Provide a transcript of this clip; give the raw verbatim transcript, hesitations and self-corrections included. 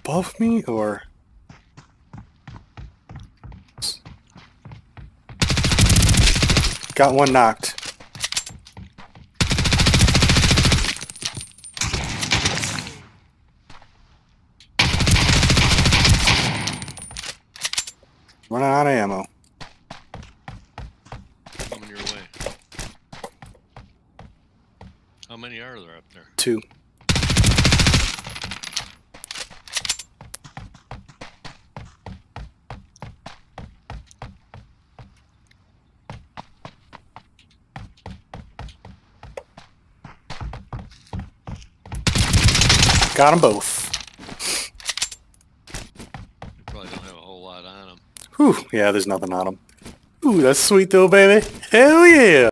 above me, or... Got one knocked. Running out of ammo. Coming your way. How many are there up there? Two. Got them both. You probably don't have a whole lot on them. Whew, yeah, there's nothing on them. Ooh, that's sweet though, baby. Hell yeah!